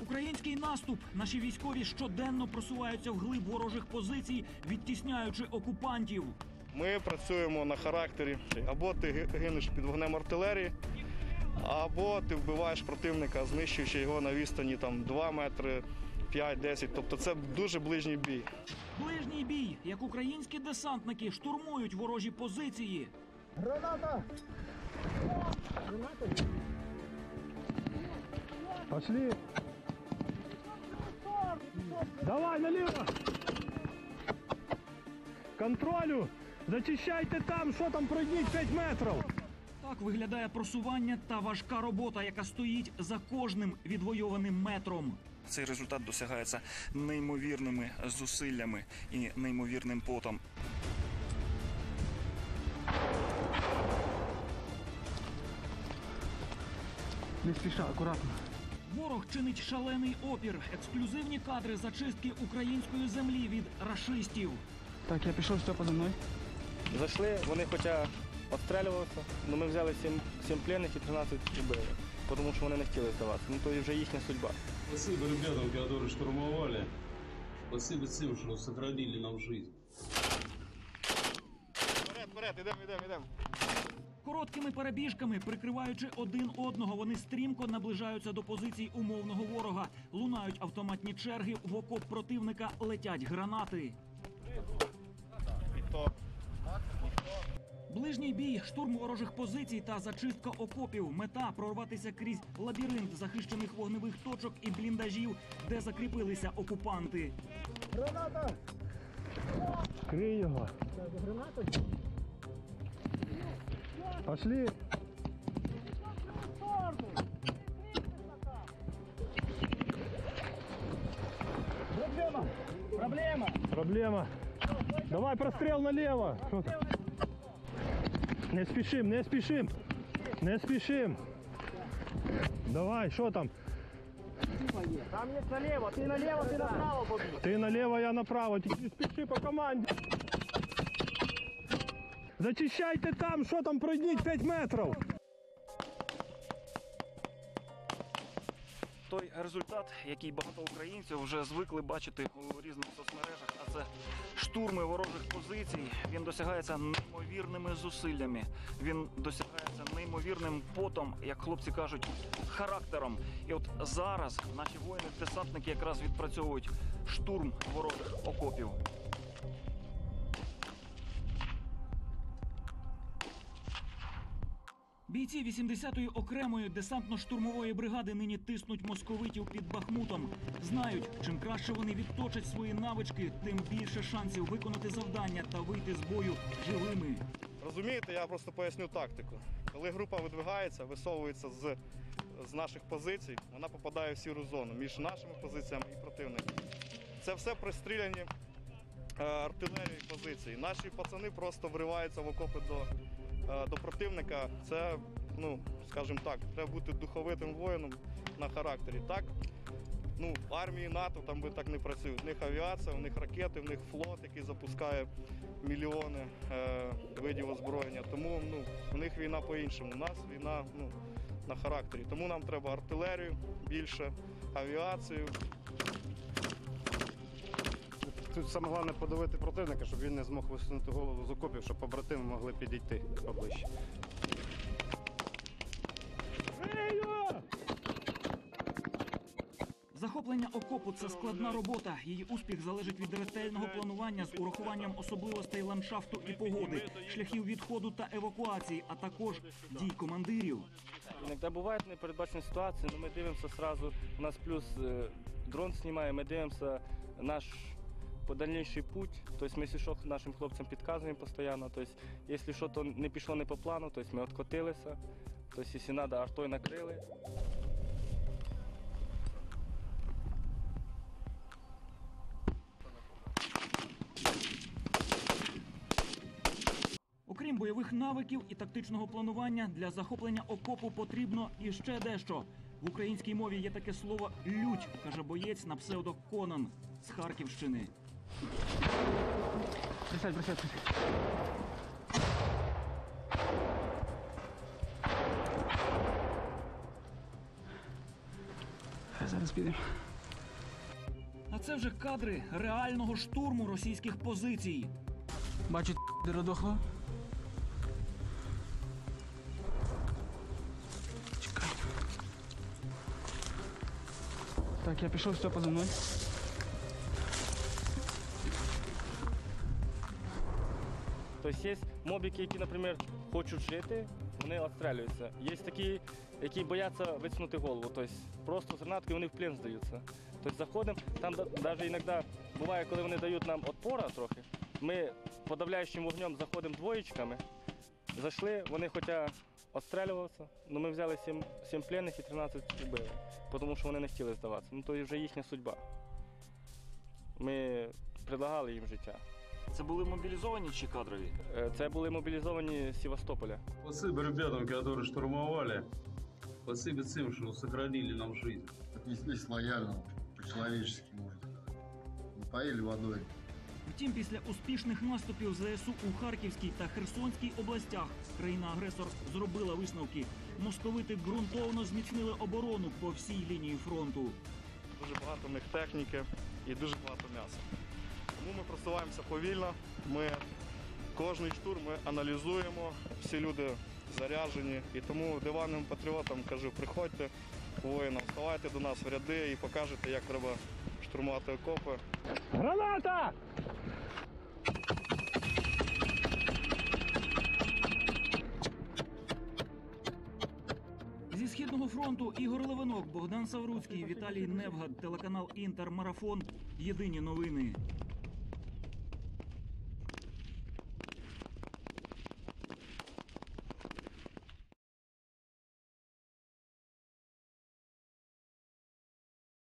Український наступ. Наші військові щоденно просуваються вглиб ворожих позицій, відтісняючи окупантів. Ми працюємо на характері. Або ти гинеш під вогнем артилерії, або ти вбиваєш противника, знищуючи його на відстані 2 метри, 5-10. Тобто це дуже ближній бій. Ближній бій, як українські десантники штурмують ворожі позиції. Граната! Граната! Пошли! Давай, налево! Контролю! Зачищайте там, що там, пройдіть 5 метрів! Так виглядає просування та важка робота, яка стоїть за кожним відвойованим метром. Цей результат досягається неймовірними зусиллями і неймовірним потом. Не спіша, акуратно. Ворог чинить шалений опір, ексклюзивні кадри зачистки української землі від рашистів. Так, я пішов, все подо мною. Зайшли, вони хоча обстрілювалися, але ми взяли 7 пленних і 13 убили, тому що вони не хотіли здаватися. Ну то вже їхня судьба. Спасибо ребятам, которые штурмовали. Спасибо всем, что сохранили нам жизнь. Вперед, ідемо. Короткими перебіжками, прикриваючи один одного, вони стрімко наближаються до позицій умовного ворога. Лунають автоматні черги, в окоп противника летять гранати. Ближній бій, штурм ворожих позицій та зачистка окопів. Мета – прорватися крізь лабіринт захищених вогневих точок і бліндажів, де закріпилися окупанти. Граната! Крий його! Граната! Пошли! Проблема! Давай прострел налево! Не спешим! Давай, что там? Там є наліво, ти наліво, ти направо побіг. Ты налево, я направо. Не спеши по команде. Зачищайте там, что там, пройдіть 5 метрів. Той результат, який багато українців вже звикли бачити у різних соцмережах, а це штурми ворожих позицій, він досягається неймовірними зусиллями, він досягається неймовірним потом, як хлопці кажуть, характером. І от зараз наші воїни-десантники якраз відпрацьовують штурм ворожих окопів. Бійці 80-ї окремої десантно-штурмової бригади нині тиснуть московитів під Бахмутом. Знають, чим краще вони відточать свої навички, тим більше шансів виконати завдання та вийти з бою живими. Розумієте, я просто поясню тактику. Коли група видвигається, висовується з наших позицій, вона попадає в сіру зону між нашими позиціями і противником. Це все пристріляні артилерії позиції. Наші пацани просто вриваються в окопи до противника. Це, скажімо так, треба бути духовитим воїном на характері. Так, в армії НАТО там так не працюють. У них авіація, у них ракети, у них флот, який запускає мільйони видів озброєння. Тому у них війна по-іншому. У нас війна на характері. Тому нам треба артилерію більше, авіацію. Тут саме головне подавити противника, щоб він не змог висунути голову з окопів, щоб побратими могли підійти поближче. Захоплення окопу – це складна робота. Її успіх залежить від ретельного планування з урахуванням особливостей ландшафту і погоди, шляхів відходу та евакуації, а також дій командирів. Іноді бувають непередбачені ситуації, але ми дивимося одразу, у нас плюс дрон знімає, ми дивимося наш дальніший путь, тобто ми, якщо що, нашим хлопцям підказуємо постійно, тобто, якщо щось не пішло не по плану, тобто ми відкотилися, тобто, якщо треба, артою накрили. Окрім бойових навиків і тактичного планування, для захоплення окопу потрібно іще дещо. В українській мові є таке слово «лють», каже боєць на псевдо Конан з Харківщини. Присядь. Зараз підемо. А це вже кадри реального штурму російських позицій. Бачу, диродохло. Чекай. Так, я пішов, Степа за мною. Тобто є мобіки, які, наприклад, хочуть жити, вони відстрілюються. Є такі, які бояться висунути голову. Тобто просто з гранатки вони в плен здаються. Тобто заходимо, там навіть іноді буває, коли вони дають нам відпора трохи, ми подавляючим вогнем заходимо двоєчками, зайшли, вони хочуть відстрілюватися, але ми взяли 7 пленних і 13 убили, тому що вони не хотіли здаватися. Ну то вже їхня судьба. Ми предлагали їм життя. Це були мобілізовані чи кадрові? Це були мобілізовані з Севастополя. Спасибо ребятам, которые штурмовали. Спасибо всем, что сохранили нам жизнь. Отнеслись лояльно, по-человечески, может. Напоили водой. Втім, після успішних наступів ЗСУ у Харківській та Херсонській областях країна-агресор зробила висновки. Московити ґрунтовно зміцнили оборону по всій лінії фронту. Дуже багато в них техніки і дуже багато м'яса. Тому ми просуваємося повільно. Ми кожний штурм ми аналізуємо, всі люди заряджені. І тому диванним патріотам кажу, приходьте, воїнам, вставайте до нас в ряди і покажете, як треба штурмувати окопи. Граната! Зі Східного фронту Ігор Левинок, Богдан Савруцький, Віталій Невгад, телеканал Інтер, Марафон. Єдині новини.